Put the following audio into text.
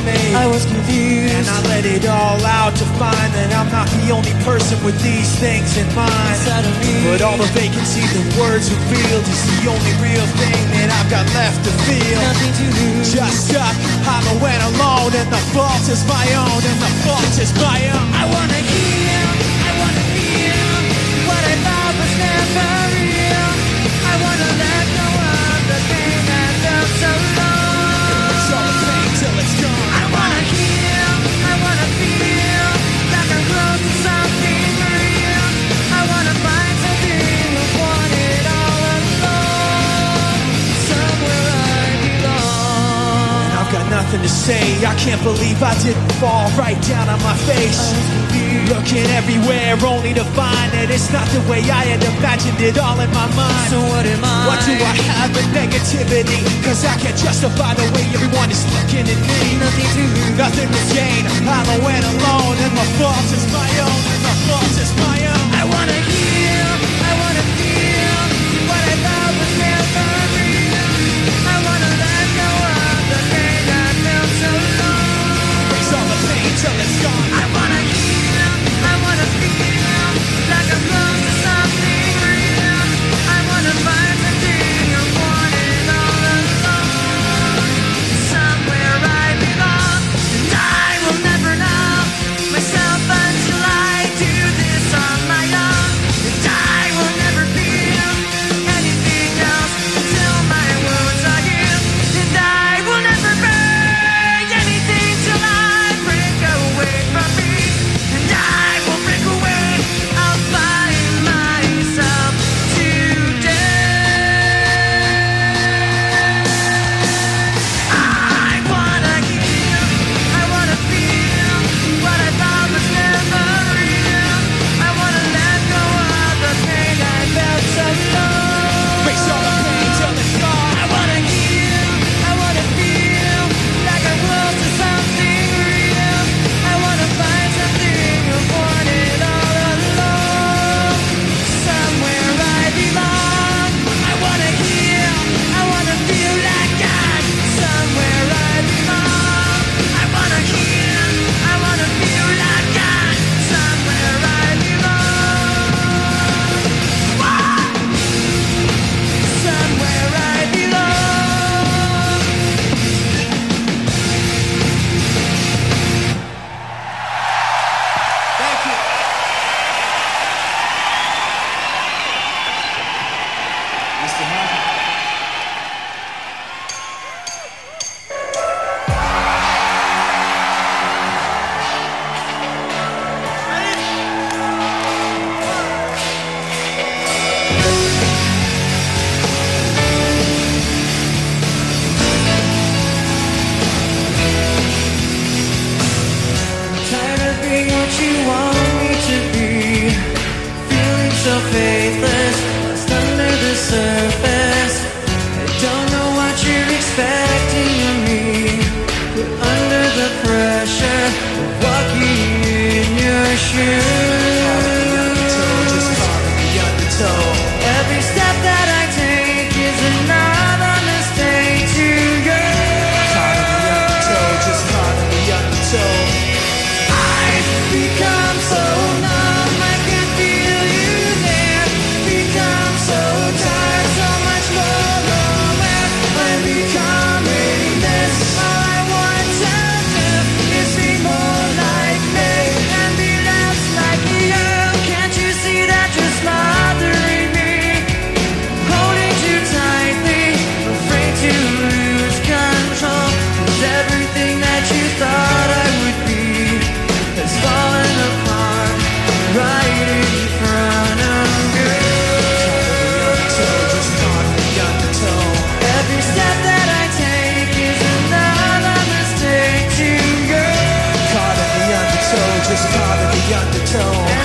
me. I was confused, and I let it all out to find that I'm not the only person with these things in mind. inside of me. But all the vacancy the words revealed is the only real thing that I've got left to feel. Nothing to lose, Just stuck, hollow and alone, and the fault is my own, and the fault is my own. I wanna heal, I wanna feel what I thought was never real. I wanna let go of the pain that felt so long. It's all the pain till it's gone. I wanna heal, I wanna feel like I'm close to something real. I wanna find something I wanted all along, somewhere I belong. And I've got nothing to say, I can't believe I didn't fall right down on my face. Looking everywhere only to find that it's not the way I had imagined it all in my mind. So what am I? What do I have but negativity? Cause I can't justify the way everyone is looking at me. Nothing to lose, Nothing to gain, hollow and alone, and the fault is my own, and the fault is my own. I wanna heal, I wanna feel what I thought was never real. I wanna let go of the pain that felt so long. Erase all the pain till it's gone. I wanna heal, I wanna feel like I'm close to something real. I wanna find something I wanted all along, somewhere I belong. And I will never know myself until I do this on my own. And I will never feel anything else until my wounds are healed. And I will never break anything till I break away from me. And I will break away, I'll find myself today. I wanna heal, I wanna feel what I thought was never real. I wanna let go of the pain that felt so long. Erase all the pain till it's gone. I wanna heal, I wanna feel like I'm close to something real. I wanna find something I wanted all along, somewhere I belong. I wanna heal, I wanna feel like God, somewhere I belong. I wanna heal, I wanna feel like God, somewhere I belong. Somewhere I belong. Thank you. Mr. Martin. Tired of being what you want me to be, feeling so faithless, lost under the surface. I don't know what you're expecting of me, but under the pressure of walking in your shoes, Just caught in the undertow. every step that I take is another mistake to you. Caught in the undertow. Just caught in the undertow. I've become so numb, I can't feel you there. Become so tired, so much more aware. I'm becoming this. All I want to do is be more like me and be less like you. Can't you see that you're smothering me? Holding too tightly, afraid to lose control. 'Cause everything that you thought I would be has fallen apart right in front of you. Just caught in the undertow. Every step that I take is another mistake to you. Caught in the undertow. Just caught in the undertow.